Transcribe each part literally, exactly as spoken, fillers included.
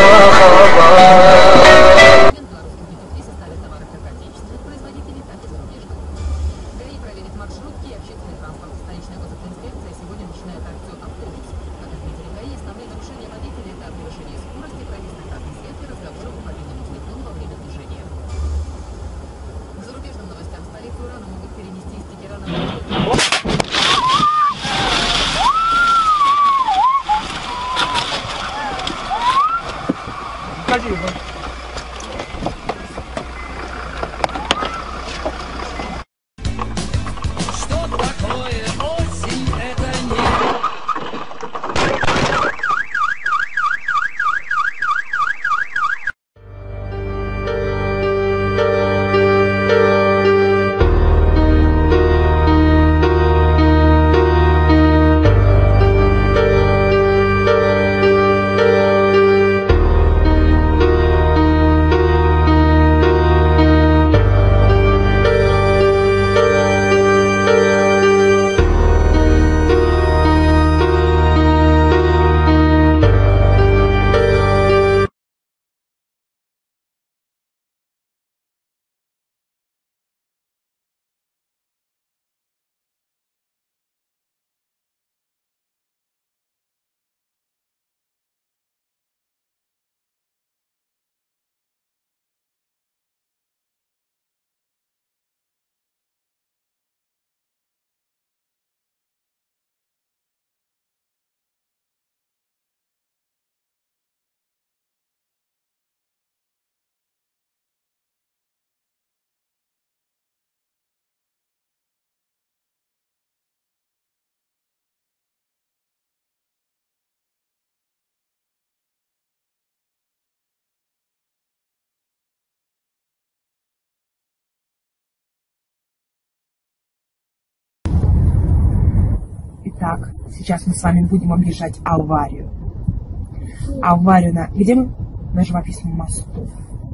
Итак, сейчас мы с вами будем объезжать аварию. Аварию на... Где мы? На живописном мосту.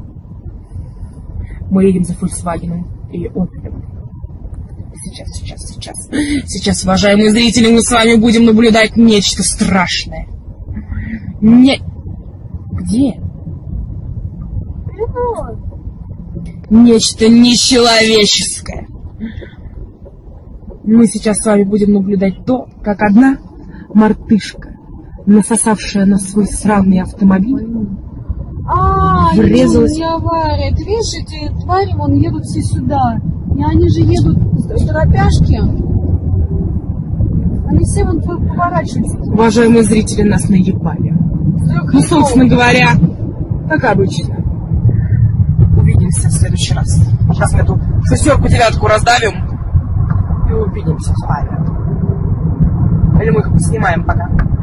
Мы едем за Volkswagen или Opel. Сейчас, сейчас, сейчас. Сейчас, уважаемые зрители, мы с вами будем наблюдать нечто страшное. Не... Где? Нечто нечеловеческое. Мы сейчас с вами будем наблюдать то, как одна мартышка, насосавшая на свой сраный автомобиль, а, врезалась... не авария. Ты видишь, эти твари, вон, едут все сюда. И они же едут с торопяшки. Они все вон поворачиваются. Уважаемые зрители, нас наебали. Ну, собственно говоря, как обычно. Увидимся в следующий раз. Сейчас мы эту шестерку, девятку раздавим. И увидимся с вами. Или мы их поснимаем пока.